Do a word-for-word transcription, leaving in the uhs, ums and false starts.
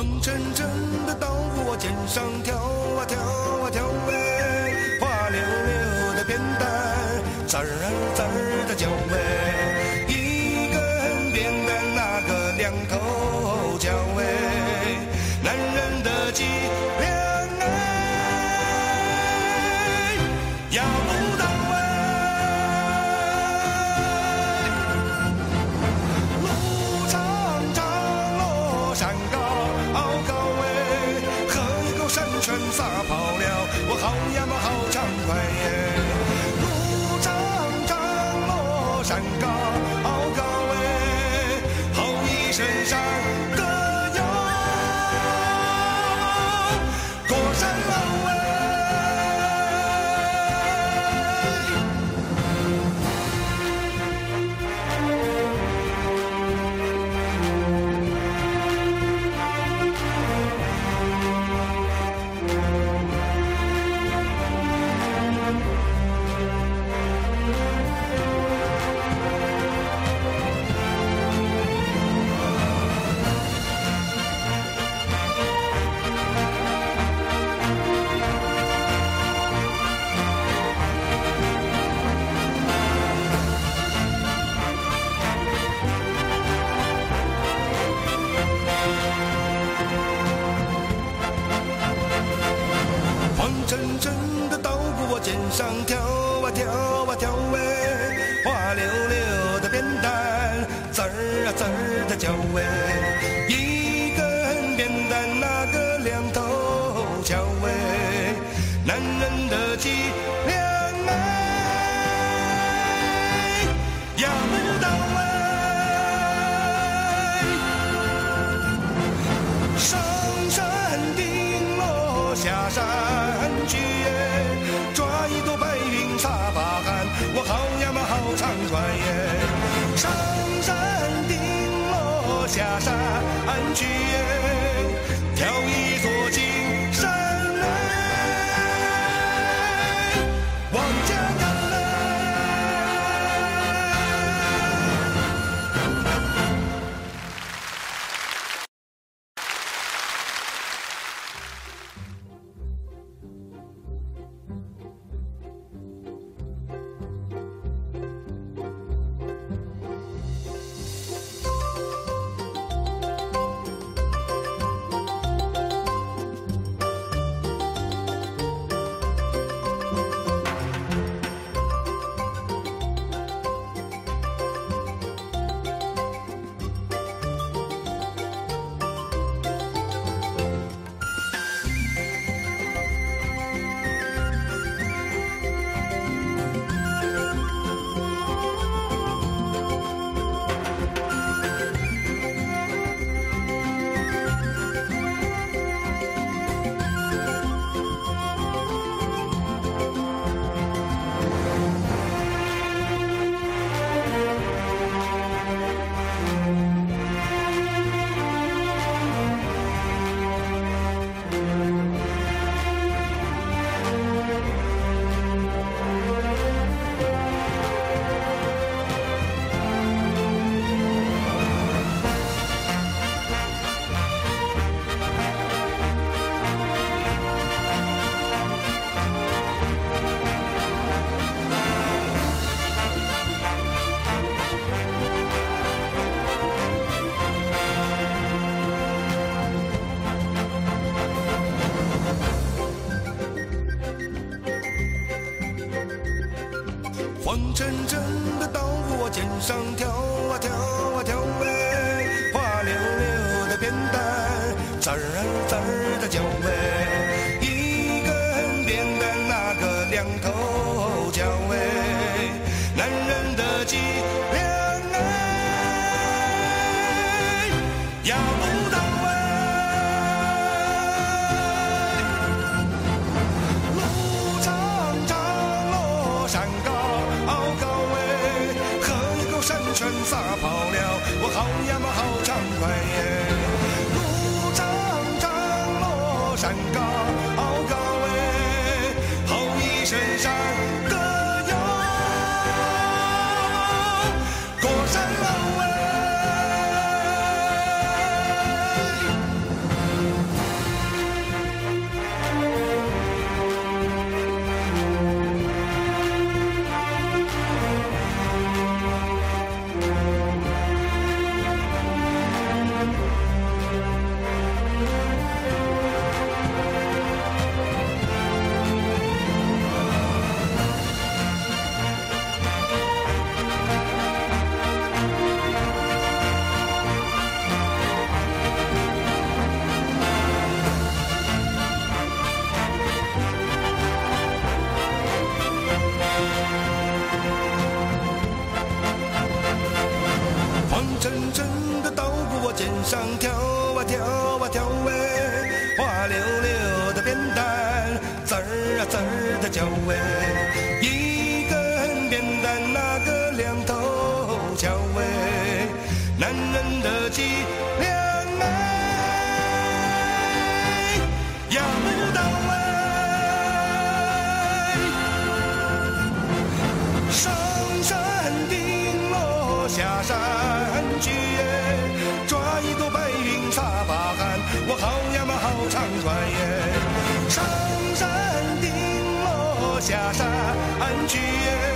黄澄澄的稻谷我肩上挑啊挑啊挑喂，滑溜溜的扁担滋儿滋儿的叫喂，一根扁担那个两头叫喂，男人的脊梁哎压不到喂，路长长哦山高高喂，喝一口山泉撒泡尿，我好呀嘛好畅快耶。路长长哦山高高喂，好一身山歌谣，过山老喂。黄澄澄的稻谷我肩上挑啊挑啊挑喂，滑溜溜的扁担滋儿啊滋儿的叫喂，一根扁担那个两头叫喂，男人的脊梁哎压不到喂，上山顶落下山去耶，抓一朵白云擦把汗，我好呀嘛好畅快耶。上山顶落下山去耶，挑一座金山哎，往家赶来。黄澄澄的稻谷我肩上挑啊挑啊挑喂，滑溜溜的扁担滋儿滋儿的叫喂，一根扁担那个两头叫喂，男人的脊梁哎压不到喂，路长长哦山高高喂，喝一口山泉撒泡尿，我好呀嘛好畅快耶。路长长哦山高高喂，好一身山歌谣，过山老喂。 上跳啊跳啊跳哎，滑溜溜的扁担，滋儿啊滋儿的叫哎，一根扁担那个两头翘哎，男人的脊梁哎，要到哎，上山顶落下山去哎，抓一朵白云撒把汗，我好呀嘛好畅快耶，上山顶落下山去耶。